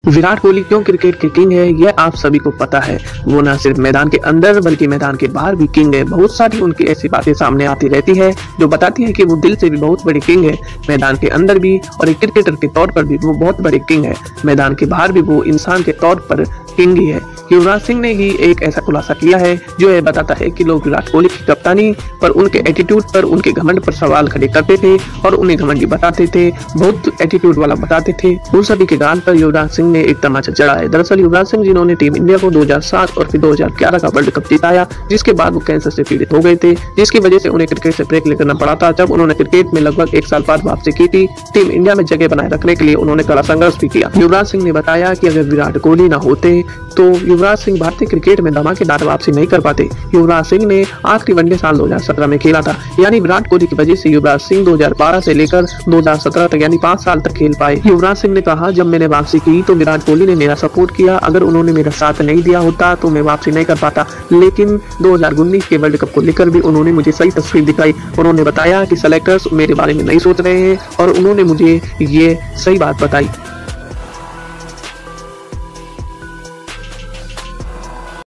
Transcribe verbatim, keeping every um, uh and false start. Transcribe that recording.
विराट कोहली क्यों क्रिकेट के किंग है, यह आप सभी को पता है। वो न सिर्फ मैदान के अंदर बल्कि मैदान के बाहर भी किंग है। बहुत सारी उनकी ऐसी बातें सामने आती रहती है जो बताती है कि वो दिल से भी बहुत बड़ी किंग है, मैदान के अंदर भी, और एक क्रिकेटर के तौर पर भी वो बहुत बड़ी किंग है। मैदान के बाहर भी वो इंसान के तौर पर किंग ही है। युवराज सिंह ने ही एक ऐसा खुलासा किया है जो ये बताता है कि लोग विराट कोहली की कप्तानी पर, उनके एटीट्यूड पर, उनके घमंड पर सवाल खड़े करते थे और उन्हें घमंडी बताते थे, बहुत एटीट्यूड वाला बताते थे। उन सभी के गाल पर युवराज सिंह ने एक तमाचा जड़ा है। दरअसल युवराज सिंह जिन्होंने टीम इंडिया को दो हज़ार सात और फिर दो हज़ार ग्यारह का वर्ल्ड कप जिताया, जिसके बाद वो कैंसर से पीड़ित हो गए थे, जिसकी वजह से उन्हें क्रिकेट से ब्रेक लेना पड़ा था। जब उन्होंने क्रिकेट में लगभग एक साल बाद वापसी की थी, टीम इंडिया में जगह बनाए रखने के लिए उन्होंने कड़ा संघर्ष भी किया। युवराज सिंह ने बताया कि अगर विराट कोहली न होते तो युवराज सिंह भारतीय क्रिकेट में धमाकेदार वापसी नहीं कर पाते। युवराज सिंह ने आखिरी वनडे साल दो हज़ार सत्रह में खेला था, यानी विराट कोहली की वजह से युवराज सिंह दो हज़ार बारह से लेकर दो हज़ार सत्रह तक यानी पाँच साल तक खेल पाए। युवराज सिंह ने कहा, जब मैंने वापसी की तो विराट कोहली ने मेरा सपोर्ट किया, अगर उन्होंने मेरा साथ नहीं दिया होता तो मैं वापसी नहीं कर पाता। लेकिन दो हज़ार उन्नीस के वर्ल्ड कप को लेकर भी उन्होंने मुझे सही तस्वीर दिखाई। उन्होंने बताया कि सेलेक्टर्स मेरे बारे में नहीं सोच रहे हैं और उन्होंने मुझे ये सही बात बताई।